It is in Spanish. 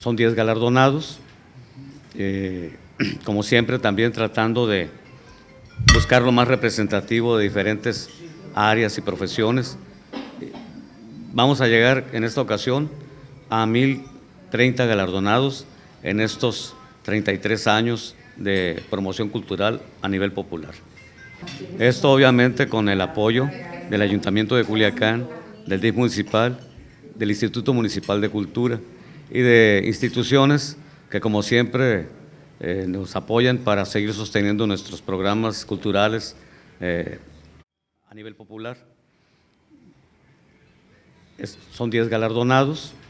son 10 galardonados, como siempre también tratando de buscar lo más representativo de diferentes áreas y profesiones. Vamos a llegar en esta ocasión a 1,030 galardonados en estos 33 años de promoción cultural a nivel popular. Esto obviamente con el apoyo del Ayuntamiento de Culiacán, del DIF municipal, del Instituto Municipal de Cultura y de instituciones que como siempre nos apoyan para seguir sosteniendo nuestros programas culturales a nivel popular. Son 10 galardonados.